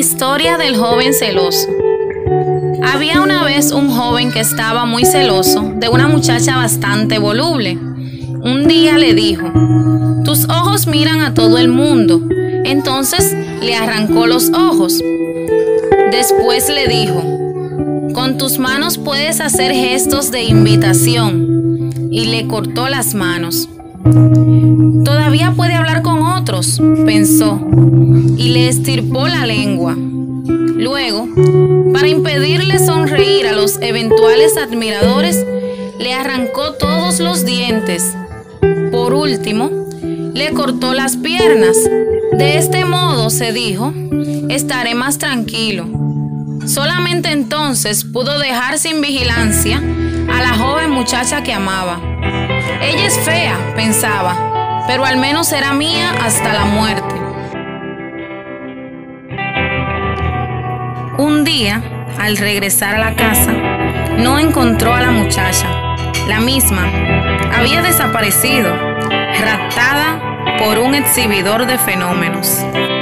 historia del joven celoso. Había una vez un joven que estaba muy celoso de una muchacha bastante voluble. Un día le dijo: «Tus ojos miran a todo el mundo». Entonces le arrancó los ojos. Después le dijo: «Con tus manos puedes hacer gestos de invitación». Y le cortó las manos. «Todavía puede hablar con otros», pensó, y le estirpó la lengua. Luego, para impedirle sonreír a los eventuales admiradores, le arrancó todos los dientes. Por último, le cortó las piernas. De este modo, se dijo, estaré más tranquilo. Solamente entonces pudo dejar sin vigilancia a la joven muchacha que amaba. Ella es fea, pensaba, pero al menos será mía hasta la muerte. Un día, al regresar a la casa, no encontró a la muchacha. La misma había desaparecido, raptada por un exhibidor de fenómenos.